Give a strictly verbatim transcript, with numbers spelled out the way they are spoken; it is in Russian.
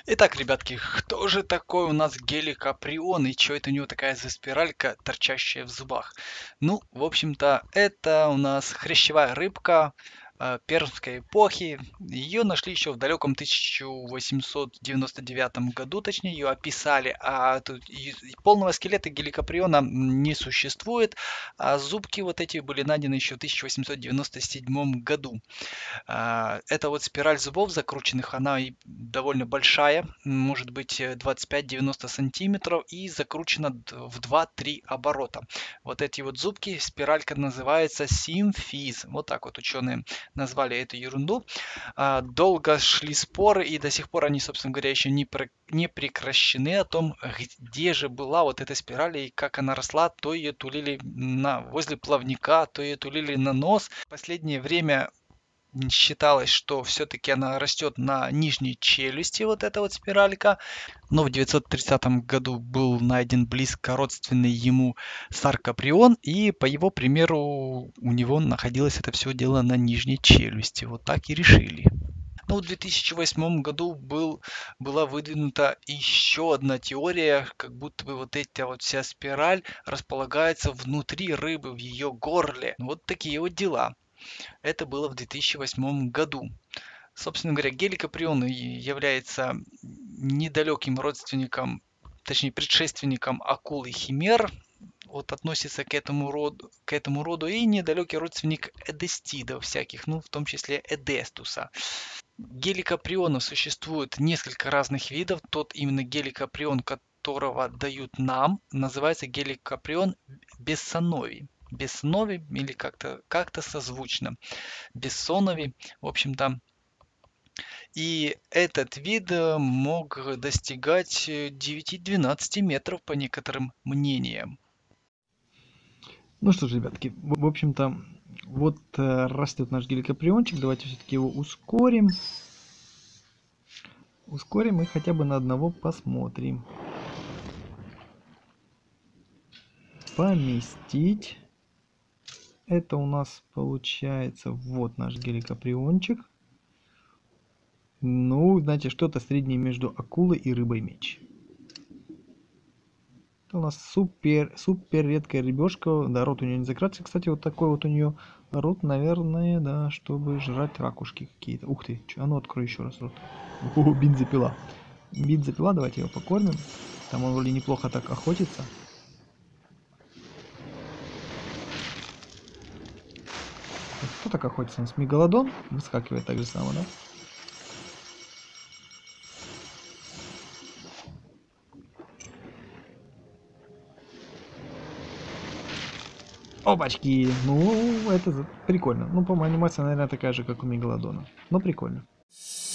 Итак, ребятки, кто же такой у нас геликоприон и что это у него такая за спиралька, торчащая в зубах? Ну, в общем-то, это у нас хрящевая рыбка э, пермской эпохи. Ее нашли еще в далеком тысяча восемьсот девяносто девятом году, точнее, ее описали, а тут и- и полного скелета геликоприона не существует, а зубки вот эти были найдены еще в тысяча восемьсот девяносто седьмом году. А, Эта вот спираль зубов закрученных, она и довольно большая, может быть э, двадцать пять девяносто сантиметров и закручена д- в два-три оборота. Вот эти вот зубки, спиралька называется симфиз. Вот так вот ученые назвали эту ерунду. А, Долго шли споры и до сих пор они, собственно говоря, еще не, пр- не прекращены о том, где же была вот эта спираль и как она росла. То ее тулили на, возле плавника, то ее тулили на нос. В последнее время считалось, что все-таки она растет на нижней челюсти, вот эта вот спиралька. Но в девятьсот тридцатом году был найден близко родственный ему саркоприон, и по его примеру у него находилось это все дело на нижней челюсти. Вот так и решили. Но в две тысячи восьмом году был, была выдвинута еще одна теория, как будто бы вот эта вот вся спираль располагается внутри рыбы, в ее горле. Вот такие вот дела. Это было в две тысячи восьмом году. Собственно говоря, геликоприон является недалеким родственником, точнее предшественником акул и химер, вот относится к этому роду, к этому роду и недалекий родственник эдестидов всяких, ну в том числе эдестуса. Геликоприонов существует несколько разных видов. Тот именно геликоприон, которого дают нам, называется геликоприон бессоновий. Бессоновий или как-то как-то созвучно. Бессоновий, в общем-то. И этот вид э, мог достигать э, девяти-двенадцати метров по некоторым мнениям. Ну что ж, ребятки, в в общем-то, вот э, растет наш геликоприончик. Давайте все-таки его ускорим. Ускорим и хотя бы на одного посмотрим. Поместить. Это у нас получается вот наш геликоприончик. Ну, знаете, что-то среднее между акулой и рыбой меч. Это у нас супер, супер редкая рыбешка. Да, рот у нее не закрывается. Кстати, вот такой вот у нее рот, наверное, да, чтобы жрать ракушки какие-то. Ух ты, чё, а ну открой еще раз рот. О, бензопила. Бензопила, давайте его покормим. Там он вроде неплохо так охотится. Так, кто так охотится? У нас мегалодон выскакивает так же само, да? Опачки! Ну, это за- прикольно. Ну, по-моему, анимация, наверное, такая же, как у мегалодона. Но прикольно.